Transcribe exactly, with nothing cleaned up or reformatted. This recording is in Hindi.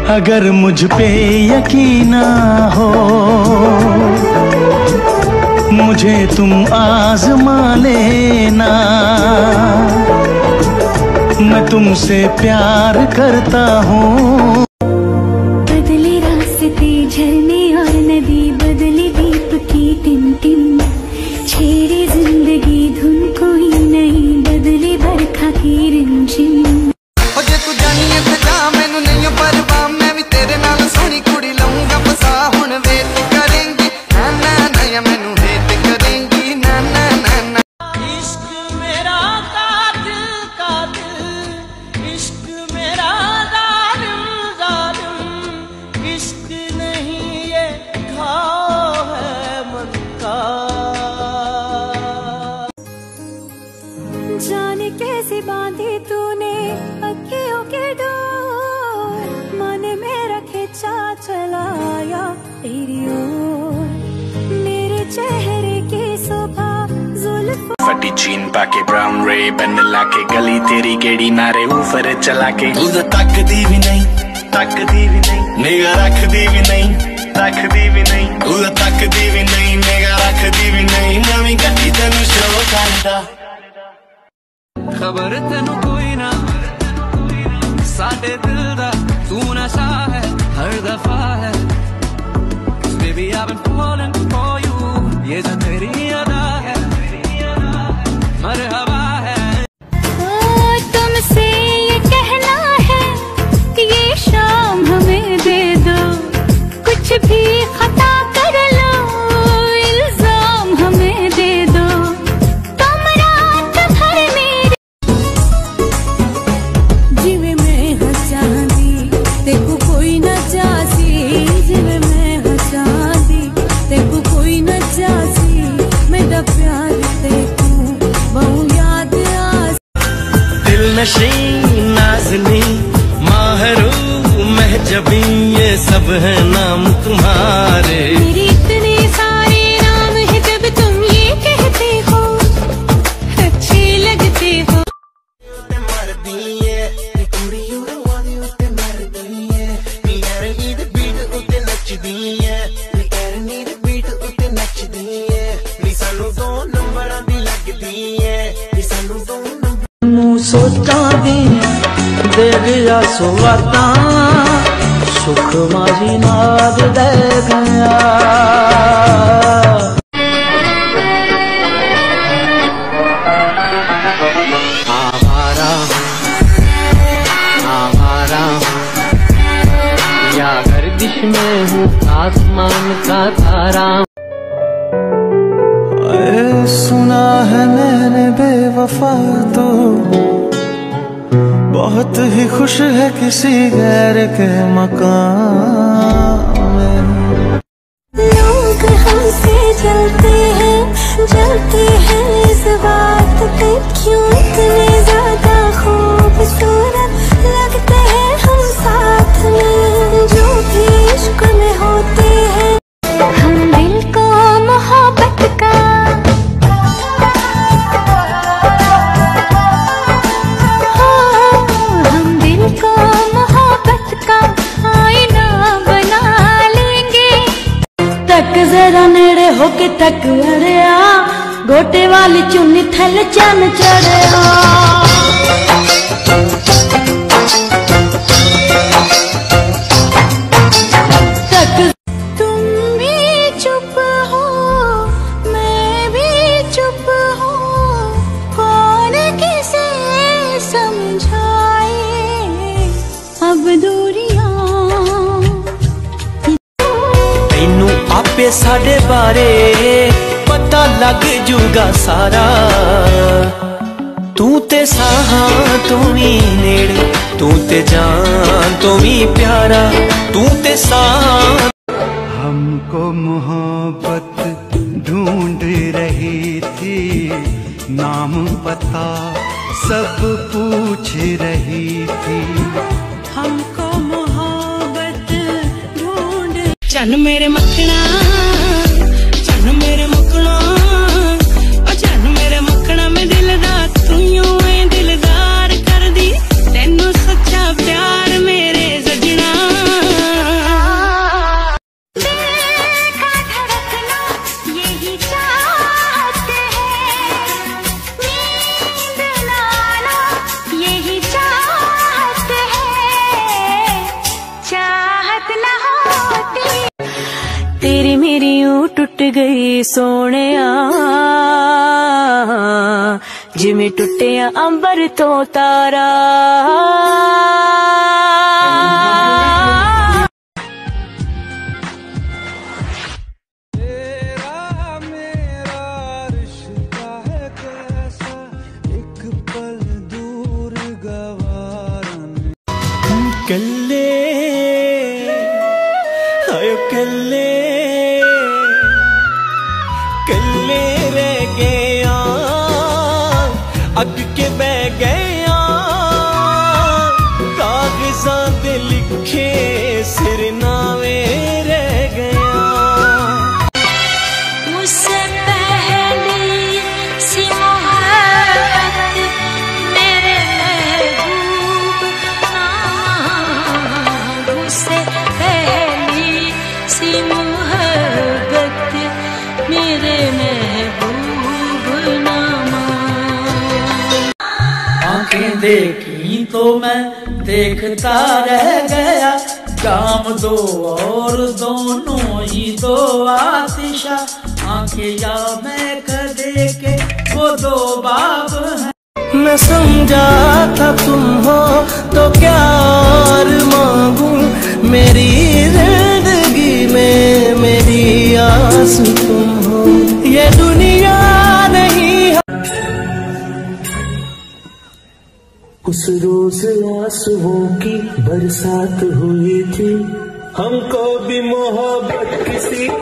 अगर मुझ पे यकीन ना हो, मुझे तुम आजमा लेना। मैं तुमसे प्यार करता हूँ। बदले रास्ते झरने और नदी, बदले दीप की टिम-टिम, छेड़े जिंदगी धुन कोई नहीं, बदले बरखा की रिमझिम। जे तू जानी इत्थे जा मैनू नहीं परवाह, मैं भी तेरे नाल सोहनी कुड़ी लाऊंगा फसा। हुण वेट करेंगी ना ना ना, या मैनू वेट करेंगी ना ना ना ना। इश्क मेरा कातिल कातिल, इश्क मेरा जालिम जालिम, इश्क नहीं ये घाव है मन का। जाने कैसे बांधी तूने अखियों के डोर, मन मेरा खिंचा चलाया तेरी ओर, मेरे चेहरे की सुबह जुल्फ। फटी जीन पाके ब्राउन रे बन लाके, गली तेरी गेड़ी नारे ऊपर चला के। तू तो तकदी भी नहीं तकदी भी नहीं, निगाह रखदी भी नहीं रखदी भी नहीं। तू तो तकदी भी नहीं, निगाह रखदी भी नहीं। नवी गड्डी तेनू शो करदा, खबर तेनू कोई ना, साडे दिल दा तू नशा है हर दफा है। Baby I've been falling for you, ये जो तेरी अदा है मरहबा है। ओ तुमसे ये कहना है कि ये शाम हमें दे दो, कुछ भी खता कर लो इल्जाम हमें दे दो, तुम रात भर मेरी जिवे में हंसांदी तेको कोई न जासी, जिवे में हंसांदी तेको कोई न जासी, मेरा प्यार तेको बहु याद आ। दिल नशी नाज़नी माहरू महजबी, ये सब है नाम तुम्हारे। मेरे इतने सारे नाम हैं, जब तुम ये कहते हो अच्छे लगते हो। सोचा दी दे गया सुवाता, सुख मारी नाद दे गया। आवारा आवारा या गर्दिश में हूँ आसमान का तारा। सुना है मैंने बेवफा तो बहुत ही खुश है किसी गैर के मकान में। लोग हमसे जलते हैं जलते हैं इस बात पे, क्यों इतने ज्यादा खूबसूरत लगते हैं हम साथ में, जो भी इश्क में होते हैं। हम दिल को मोहब्बत का जरा नेड़े होके तक अड़िया, गोटे वाली चुन्नी थल चन चढ़िया। तक तुम भी चुप हो मैं भी चुप हूँ, कौन किसे समझाए अब दूरियां। आपे साडे बारे पता लग जूगा सारा, तू ते साहा तू भी नेड़े, तू ते जान तू भी प्यारा, तू ते साहा। हमको मोहब्बत ढूंढ रही थी, नाम पता सब पूछ रही थी। हमको मोहब्बत ढूंढ। चन मेरे मखना चन मेरे मुकना, चन मेरे मखना में दिलदार तू यूं है दिलदार कर दी, तेनू सच्चा प्यार मेरे सजना। टुट गई सोहणिया जिवें टुटिया अंबर तो तारा। कल्ले आयो कल्ले कल्ले रह गया अग के बह गया कागजां दे लिखे सिरनामे रह गया। मुझसे पहली सी मोहब्बत मेरे महबूब मुझसे पहली सी मोहब्बत मेरे महबूब नामा। आंखें देखी तो मैं देखता रह गया काम दो और दोनों ही दो आतिशा आंखें या मैं कदे के वो दो बाब हैं। मैं समझा था तुम हो तो क्या और मांगू मेरी जिंदगी में मेरी आस तुम हो ये दुनिया नहीं। उस रोज आंसुओं की बरसात हुई थी हमको भी मोहब्बत किसी